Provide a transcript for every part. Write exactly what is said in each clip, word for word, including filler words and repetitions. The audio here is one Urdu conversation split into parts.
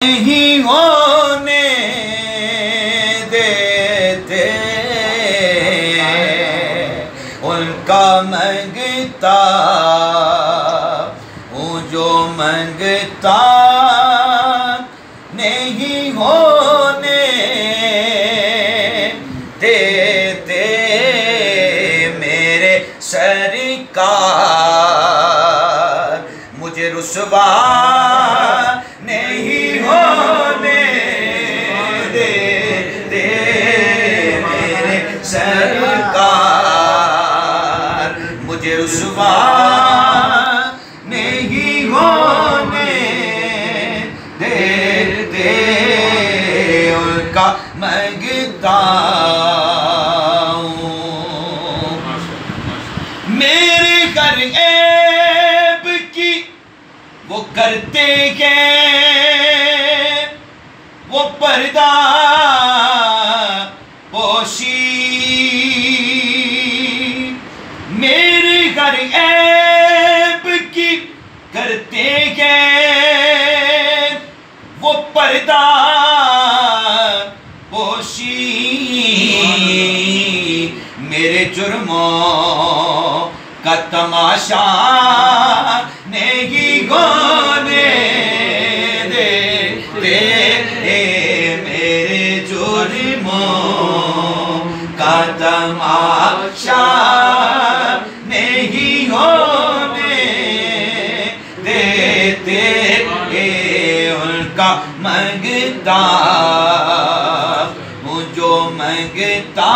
نہیں ہونے دیتے ان کا منگتا ہوں جو منگتا نہیں ہونے دیتے میرے سرکار مجھے رسوا نہیں ہونے دیتے میرے سرکار مجھے رسوا نہیں ہونے دیتے ان کا منگتا ہوں میرے گھر عیب کی وہ کرتے ہیں وہ پردہ پوشی میرے گھر عیب کی کرتے ہیں وہ پردہ پوشی میرے جرموں کا تماشا نہیں ہونے دیتے میرے جرموں کا تماشا نہیں ہونے دیتے ان کا منگتا ہوں جو منگتا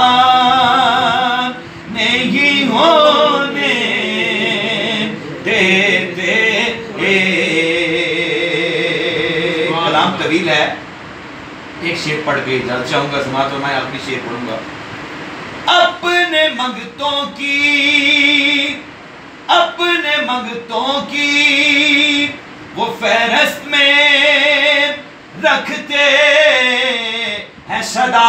نہیں ہونے دیتے کلام طویل ہے ایک شعر پڑھ کے اجازت چاہوں گا سماعت اور میں اپنی شعر پڑھوں گا اپنے منگتوں کی اپنے منگتوں کی وہ فہرست میں رکھتے ہیں صدا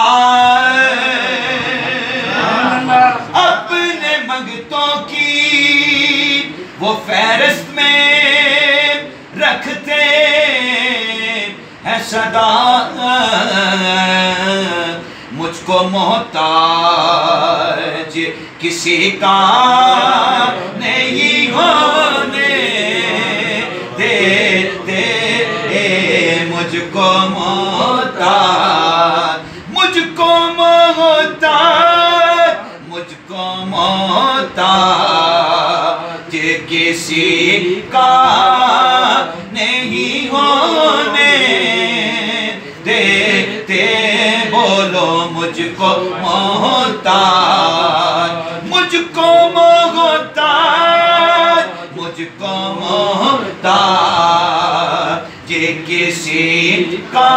اپنے منگتوں کی وہ فہرست میں رکھتے ہیں صدا مجھ کو محتاج کسی کا نہیں ہونے دیتے مجھ کو محتاج مجھ کو محتاج مجھ کو محتاج کسی کا نہیں ہونے دیتے بولو مجھ کو محتاج مجھ کو محتاج مجھ کو محتاج کسی کا